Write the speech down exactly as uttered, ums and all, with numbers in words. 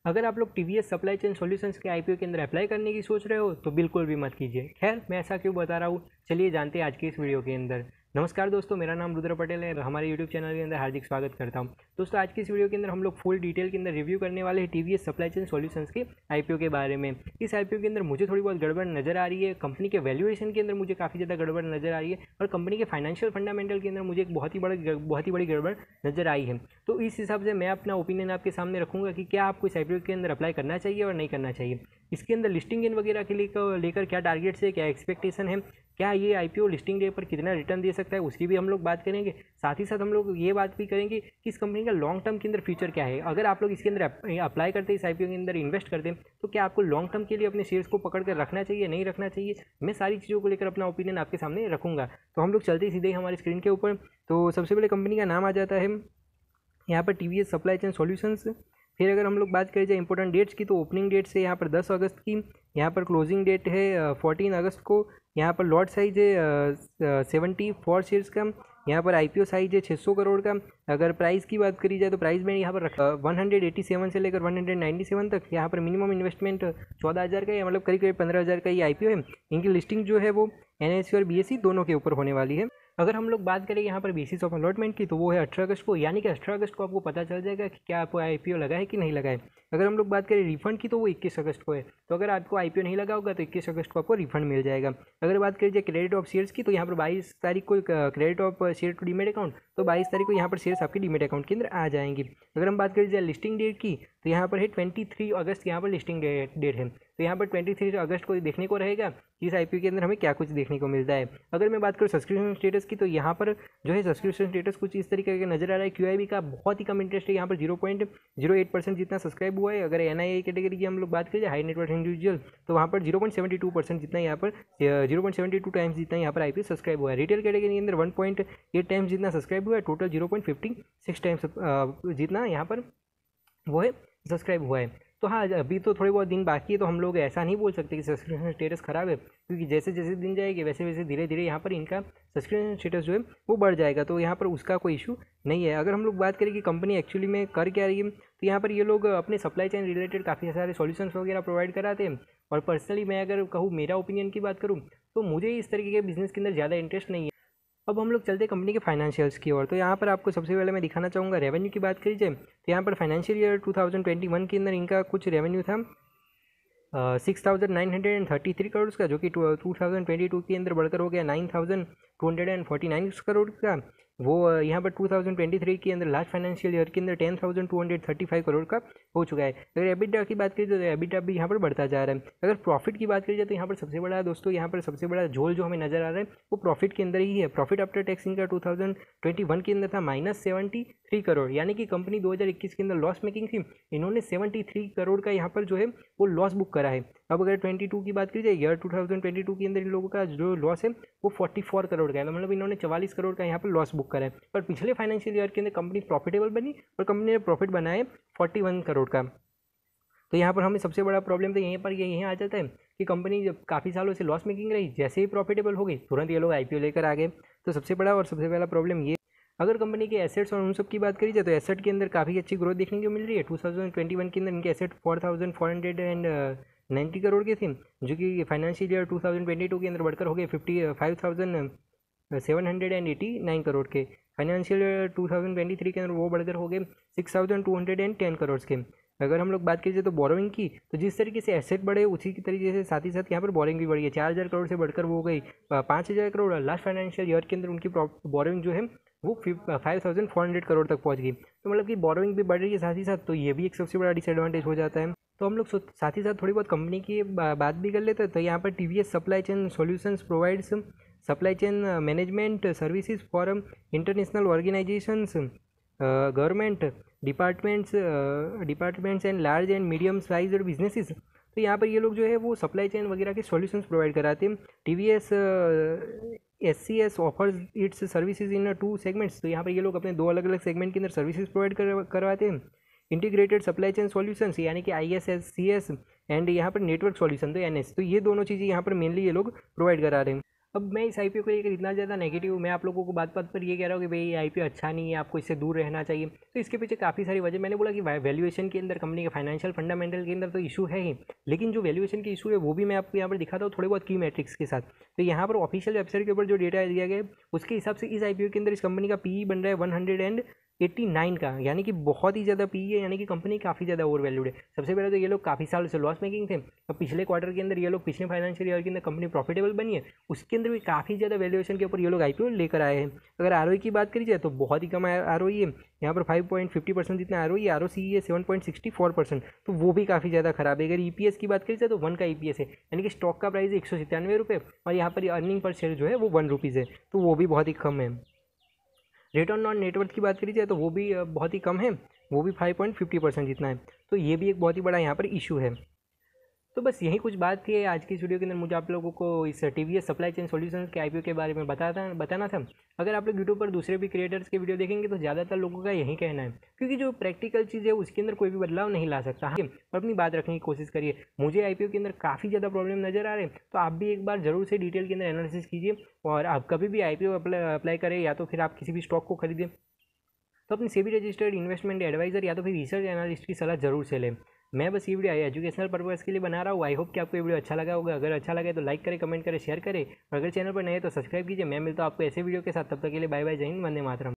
अगर आप लोग टीवीएस सप्लाई चेन सॉल्यूशंस के आईपीओ के अंदर अप्लाई करने की सोच रहे हो तो बिल्कुल भी मत कीजिए। खैर, मैं ऐसा क्यों बता रहा हूँ, चलिए जानते हैं आज की इस वीडियो के अंदर। नमस्कार दोस्तों, मेरा नाम रुद्र पटेल है। हमारे यूट्यूब चैनल के अंदर हार्दिक स्वागत करता हूं। दोस्तों, आज की इस वीडियो के अंदर हम लोग फुल डिटेल के अंदर रिव्यू करने वाले हैं टीवीएस सप्लाई चेन सॉल्यूशंस के आईपीओ के बारे में। इस आईपीओ के अंदर मुझे थोड़ी बहुत गड़बड़ नजर आ रही है, कंपनी के वैल्यूएशन के अंदर मुझे काफ़ी ज़्यादा गड़बड़ नजर आ रही है और कंपनी के फाइनेंशियल फंडामेंटल के अंदर मुझे एक बहुत ही बड़ा बहुत ही बड़ी गड़बड़ नजर आई है। तो इस हिसाब से मैं अपना ओपिनियन आपके सामने रखूंगा कि क्या आपको इस आईपीओ के अंदर अप्लाई करना चाहिए और नहीं करना चाहिए। इसके अंदर लिस्टिंग इन वगैरह के लिए लेकर क्या टारगेट्स है, क्या एक्सपेक्टेशन है, क्या ये आईपीओ लिस्टिंग डे पर कितना रिटर्न दे सकता है, उसकी भी हम लोग बात करेंगे। साथ ही साथ हम लोग ये बात भी करेंगे कि इस कंपनी का लॉन्ग टर्म के अंदर फ्यूचर क्या है। अगर आप लोग इसके अंदर अप्लाई करते हैं, इस आईपीओ के अंदर इन्वेस्ट करते हैं, तो क्या आपको लॉन्ग टर्म के लिए अपने शेयर्स को पकड़ कर रखना चाहिए, नहीं रखना चाहिए। मैं सारी चीज़ों को लेकर अपना ओपिनियन आपके सामने रखूंगा। तो हम लोग चलते सीधे हमारी स्क्रीन के ऊपर। तो सबसे पहले कंपनी का नाम आ जाता है यहाँ पर टीवीएस सप्लाई चेन सॉल्यूशंस। फिर अगर हम लोग बात करें जाए इंपॉर्टेंट डेट्स की, तो ओपनिंग डेट से यहाँ पर दस अगस्त की, यहाँ पर क्लोजिंग डेट है फोर्टीन अगस्त को। यहाँ पर लॉट साइज है सेवेंटी फोर शेयर्स का। यहाँ पर आईपीओ साइज है छः सौ करोड़ का। अगर प्राइस की बात करी जाए तो प्राइस में यहाँ पर रखा वन हंड्रेड एटी सेवन से लेकर वन हंड्रेड नाइन्टी सेवन तक। यहाँ पर मिनिमम इन्वेस्टमेंट चौदह हज़ार का है, मतलब करीब करीब पंद्रह हज़ार का ये आईपीओ है। इनकी लिस्टिंग जो है वो एनएससी और बीएससी दोनों के ऊपर होने वाली है। अगर हम लोग बात करें यहाँ पर बेसिस ऑफ अलॉटमेंट की, तो वो है अठारह अगस्त को, यानी कि अठारह अगस्त को आपको पता चल जाएगा कि क्या आपको आईपीओ लगा है कि नहीं लगा है। अगर हम लोग बात करें रिफंड की, तो वो इक्कीस अगस्त को है। तो अगर आपको आईपीओ नहीं लगा होगा तो इक्कीस अगस्त को आपको रिफंड मिल जाएगा। अगर बात करें क्रेडिट ऑफ शेयर्स की, तो यहाँ पर बाईस तारीख को credit of share to demat account, तो बाईस तारीख को यहाँ पर शेयर्स आपके डीमेट अकाउंट के अंदर आ जाएंगे। अगर हम बात करें जाए लिस्टिंग डेट की, तो यहाँ पर है ट्वेंटी थ्री अगस्त यहाँ पर लिस्टिंग डेट है। तो यहाँ पर ट्वेंटी थ्री अगस्त को देखने को रहेगा कि इस आईपीओ के अंदर हमें क्या कुछ देखने को मिलता है। अगर मैं बात करूँ सब्सक्रिप्शन स्टेटस की, तो यहाँ पर जो है सब्सक्रिप्शन स्टेटस कुछ इस तरीके का नजर आ रहा है। क्यूआईबी का बहुत ही कम इंटरेस्ट है, यहाँ पर zero point zero eight percent जितना सब्सक्राइब हुआ है। अगर एनआईए कैटेगरी की हम लोग बात करें, हाई नेटवर्थ इंडिविजुअल, तो वहाँ पर zero point seventy two percent जितना यहाँ पर zero point seventy two times जितना यहाँ पर आईपीओ सब्सक्राइब हुआ है। रिटेल कैटेगरी के अंदर वन पॉइंट एट टाइम्स जितना सब्सक्राइब हुआ है। Total zero point fifty six times जितना यहाँ पर वो है सब्सक्राइब हुआ है। तो हाँ, अभी तो थोड़े बहुत दिन बाकी है, तो हम लोग ऐसा नहीं बोल सकते कि सब्सक्रिप्शन स्टेटस खराब है, क्योंकि जैसे जैसे दिन जाएंगे वैसे वैसे धीरे धीरे यहाँ पर इनका सब्सक्रिप्शन स्टेटस जो है वो बढ़ जाएगा। तो यहाँ पर उसका कोई इशू नहीं है। अगर हम लोग बात करें कि कंपनी एक्चुअली में कर क्या रही है, तो यहाँ पर ये लोग अपने सप्लाई चेन रिलेटेड काफ़ी सारे सॉल्यूशंस वगैरह प्रोवाइड कराते हैं। और पर्सनली मैं अगर कहूँ, मेरा ओपिनियन की बात करूँ, तो मुझे इस तरीके के बिजनेस के अंदर ज़्यादा इंटरेस्ट नहीं है। अब हम लोग चलते हैं कंपनी के फाइनेंशियल्स की ओर। तो यहाँ पर आपको सबसे पहले मैं दिखाना चाहूँगा रेवेन्यू की बात करी जाए, तो यहाँ पर financial year two thousand twenty one के अंदर इनका कुछ रेवेन्यू था six thousand nine hundred and thirty three crore का, जो कि टू थाउजेंड ट्वेंटी टू के अंदर बढ़कर हो गया nine thousand two hundred and forty nine crore का। वो यहाँ पर टू थाउजेंड ट्वेंटी थ्री के अंदर लास्ट फाइनेंशियल ईयर के अंदर ten thousand two hundred thirty five crore का हो चुका है। अगर एबिटा की बात करें तो एबिटा भी यहाँ पर बढ़ता जा रहा है। अगर प्रॉफिट की बात करी जाए, तो यहाँ पर सबसे बड़ा दोस्तों यहाँ पर सबसे बड़ा झोल जो हमें नजर आ रहा है वो प्रॉफिट के अंदर ही है। प्रॉफिट आफ्टर टैक्स इनका टू थाउजेंड ट्वेंटी वन के अंदर था माइनस सेवेंटी थ्री करोड़, यानी कि कंपनी दो हज़ार इक्कीस के अंदर लॉस मेकिंग थी, इन्होंने सेवेंटी थ्री करोड़ का यहाँ पर जो है वो लॉस बुक करा है। अब अगर ट्वेंटी टू की बात करी जाए, year two thousand twenty two के अंदर इन लोगों का जो लॉस है वो फोर्टी फोर करोड़ का है, मतलब इन्होंने चवालीस करोड़ का यहाँ पर लॉस बुक करा है। पर पिछले फाइनेंशियल ईयर के अंदर कंपनी प्रॉफिटेबल बनी और कंपनी ने प्रॉफिट बनाया फोर्टी वन करोड़ का। तो यहाँ पर हमें सबसे बड़ा प्रॉब्लम तो यहीं पर ये यहीं आ जाता है कि कंपनी जब काफ़ी सालों से लॉस मेकिंग रही, जैसे ही प्रॉफिटेबल हो गई तुरंत ये लोग आईपीओ लेकर आ गए। तो सबसे बड़ा और सबसे पहला प्रॉब्लम ये। अगर कंपनी के एसेट्स और उन सब की बात करी जाए, तो एसेट के अंदर काफ़ी अच्छी ग्रोथ देखने को मिल रही है। टू थाउजेंड ट्वेंटी वन के अंदर इनके asset four thousand four hundred and ninety crore के थे, जो कि financial year two thousand twenty two के अंदर बढ़कर हो गए fifty five thousand seven hundred and eighty nine crore के। Financial year two thousand twenty three के अंदर वो बढ़कर हो गए six thousand two hundred and ten crore के। अगर हम लोग बात कीजिए तो बोरोइंग की, तो जिस तरीके से एसेट बढ़े उसी की तरीके से साथ ही साथ यहाँ पर बोरोइंग भी बढ़ी है। चार हज़ार करोड़ से बढ़कर वो हो गई पाँच हज़ार करोड़। लास्ट फाइनेंशियल ईयर के अंदर उनकी बोरोइंग जो है वो five thousand four hundred crore तक पहुँच गई। तो मतलब कि बोरोइंग भी बढ़ रही है साथ ही साथ, तो ये भी एक सबसे बड़ा डिसएडवांटेज हो जाता है। तो हम लोग साथ ही साथ थोड़ी बहुत कंपनी की बात भी कर लेते हैं। तो यहाँ पर TVS supply chain solutions provides supply chain management services for international organisations, government departments departments and large and medium size businesses. तो यहाँ पर ये लोग जो है वो सप्लाई चेन वगैरह के सॉल्यूशंस प्रोवाइड कराते हैं। TVS S C S offers its services in two segments. तो यहाँ पर ये लोग अपने दो अलग अलग सेगमेंट के अंदर सर्विसेज प्रोवाइड करवाते हैं। इंटीग्रेटेड सप्लाई चेन सॉल्यूशंस, यानी कि I S S C S, and यहाँ पर नेटवर्क सॉल्यूशन तो एन एस। तो ये दोनों चीज़ें यहाँ पर मेनली ये लोग प्रोवाइड करा रहे हैं। अब मैं इस आईपीओ को लेकर इतना ज़्यादा नेगेटिव, मैं आप लोगों को बात बात पर ये कह रहा हूँ कि भाई ये आईपीओ अच्छा नहीं है, आपको इससे दूर रहना चाहिए। तो इसके पीछे काफ़ी सारी वजह, मैंने बोला कि वैल्यूएशन के अंदर, कंपनी के फाइनेंशियल फंडामेंटल के अंदर तो इशू है ही, लेकिन जो वैल्यूएशन की इशू है वो भी मैं आपको यहाँ पर दिखाता हूँ थोड़े बहुत की मैट्रिक्स के साथ। तो यहाँ पर ऑफिशियल वेबसाइट के ऊपर जो डेटा दिया गया है उसके हिसाब से इस आईपीओ के अंदर इस कंपनी का पीई बन रहा है one hundred and eighty nine का, यानी कि बहुत ही ज़्यादा पी है, यानी कि कंपनी काफ़ी ज़्यादा ओवर वैल्यूड है। सबसे पहले तो ये लोग काफ़ी साल से लॉस मेकिंग थे, अब पिछले क्वार्टर के अंदर ये लोग, पिछले फाइनेंशियल ईयर के अंदर कंपनी प्रॉफिटेबल बनी है, उसके अंदर भी काफ़ी ज़्यादा वैल्यूएशन के ऊपर ये लोग आईपीओ लेकर आए हैं। अगर आरओई की बात करी जाए तो बहुत ही कम आरओई है, यहाँ पर फाइव पॉइंट फिफ्टी परसेंट जितना आरओई, आरओसी है seven point sixty four percent, तो वो भी काफ़ी ज़्यादा खराब है। अगर ईपीएस की बात करी जाए तो वन का ईपीएस है, यानी कि स्टॉक का प्राइस एक सौ सत्तानवे रुपये और यहाँ पर अर्निंग पर शेयर जो है वो वन रुपीज़ है, तो वो भी बहुत ही कम है। रिटर्न ऑन नेटवर्थ की बात करी जाए तो वो भी बहुत ही कम है, वो भी फाइव पॉइंट फिफ्टी परसेंट जितना है, तो ये भी एक बहुत ही बड़ा यहाँ पर इशू है। तो बस यही कुछ बात थी आज की इस वीडियो के अंदर, मुझे आप लोगों को इस टीवीएस सप्लाई चेन सॉल्यूशंस के आईपीओ के बारे में बताता बताना था। अगर आप लोग यूट्यूब पर दूसरे भी क्रिएटर्स के वीडियो देखेंगे तो ज़्यादातर लोगों का यही कहना है, क्योंकि जो प्रैक्टिकल चीज़ है उसके अंदर कोई भी बदलाव नहीं ला सकता। हाँ, और अपनी बात रखने की कोशिश करिए। मुझे आईपीओ के अंदर काफ़ी ज़्यादा प्रॉब्लम नज़र आ रहे हैं, तो आप भी एक बार जरूर से डिटेल के अंदर एनालिसिस कीजिए, और आप कभी भी आईपीओ अप्लाई करें या तो फिर आप किसी भी स्टॉक को खरीदें तो अपनी सेबी रजिस्टर्ड इन्वेस्टमेंट एडवाइजर या तो फिर रिसर्च एनालिस्ट की सलाह जरूर से लें। मैं बस ये वीडियो एजुकेशनल पर्पज़ के लिए बना रहा हूँ। आई होप कि आपको ये वीडियो अच्छा लगा होगा। अगर अच्छा लगे तो लाइक करें, कमेंट करें, शेयर करें, और अगर चैनल पर नए तो सब्सक्राइब कीजिए। मैं मिलता हूँ आपको ऐसे वीडियो के साथ, तब तक के लिए बाय बाय, जय हिंद, वंदे मातरम।